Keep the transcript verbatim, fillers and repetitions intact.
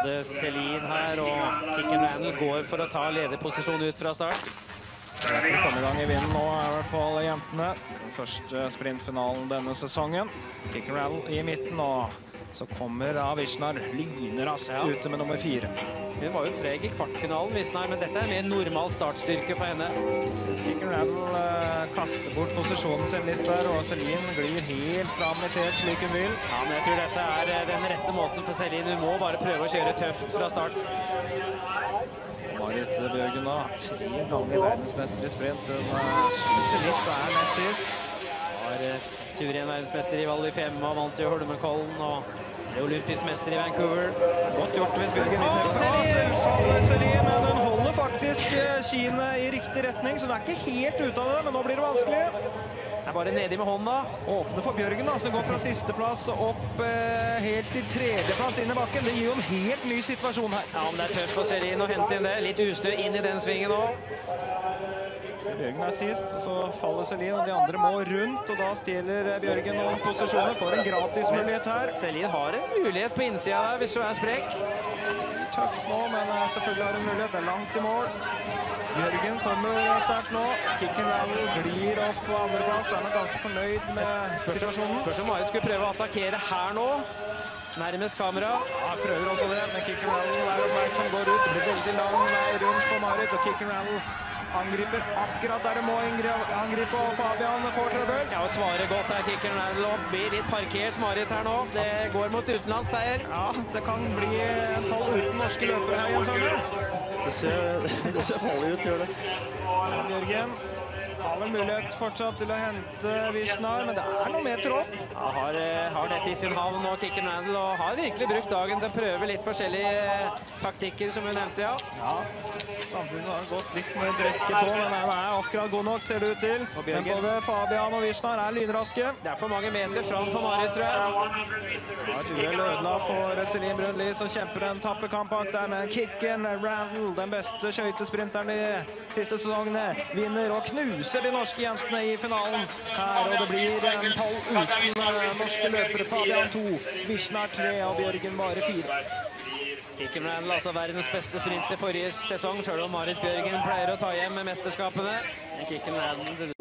både Celine her og Kicken Randall går for å ta lederposisjon ut fra start. Det er for å komme i gang i vinden nå, er i hvert fall jentene. Første sprintfinalen denne sesongen. Kicken Randall i midten, og så kommer Vishnar lynraskt ja. ute med nummer fire. Hun var jo treg i kvartfinalen, Vishnar, men dette er mer normal startstyrke for henne. Synes Kicken Randall uh, kaster bort posisjonen sin litt der, og Celine glir helt fram i tet slik hun vil. Ja, men jeg tror dette er den rette måten for Celine. Hun må bare prøve å kjøre tøft fra start. Marit Bjørgen da, tre ganger verdensmester i sprint. Hun sliter litt, så er nest sist. Var suveren verdensmester i Val di Fiemme og vant i Holmenkollen, og er olympisk mester i Vancouver. Godt gjort hvis Bjørgen vinner. Celine faller Celine, men hun holder faktisk skiene i riktig retning, så hun er ikke helt ute av det, men nå blir det vanskelig. Det er bare nedi med hånda. Åpne for Bjørgen da, som går fra sisteplass opp eh, helt til tredjeplass inn i bakken. Det gir jo en helt ny situasjon her. Ja, men det er tøft for Celine å hente inn det. Litt ustø inn i den svingen nå. Bjørgen er sist, så faller Celine, og de andre må rundt, og da stjeler Bjørgen noen posisjoner for en gratis mulighet her. Celine har en mulighet på innsida der, hvis du er sprekk. Tøft nå, men selvfølgelig har hun mulighet. Det er langt i mål. Bjørgen kommer sterkt nå. Kicken Randall glir opp på andreplass. Er nok ganske fornøyd med situasjonen. Spørs om Marit skulle prøve å attakkere her nå. Nærmest kamera. Ja, prøver også det, men Kicken Randall er oppmerksom, går ut. Det blir veldig lang vei rundt for Marit, og Kicken Randall angriper akkurat der det må angripe, og Fabian får trøbbel. Ja, og svarer godt her, Kicken Randall, og blir litt parkert Marit her nå. Det går mot utenlandsseier. Ja, det kan bli en pall uten norske løpere her, Jens Arne. Det ser, det ser farlig ut, gjør det. Ja, Bjørgen har vel mulighet fortsatt til å hente Vishnar, men det er noe meter opp. Ja, har, har dette i sin havn nå, Kicken Randall, og har virkelig brukt dagen til å prøve litt forskjellige taktikker, som hun nevnte, ja. Ja, samtidig har han gått litt med brekket på, men han er akkurat god nok, ser det ut til. Men både Fabian og Vishnar er lynraske. Det er for mange meter fram for Marit, tror jeg. Ja, et uhell ødela for Celine Brøndli, som kjemper en tapperkamp bak der, men Kicken Randall, den beste skøytesprinteren i siste sesongene, vinner og knuser de norske jentene i finalen her, og det blir en pall uten norske løpere. Fabian to, Vishnar tre og Bjørgen bare fire. Kicken Randall, altså verdens beste sprint i forrige sesong, selv om Marit Bjørgen pleier å ta hjem med mesterskapene. Kicken Randall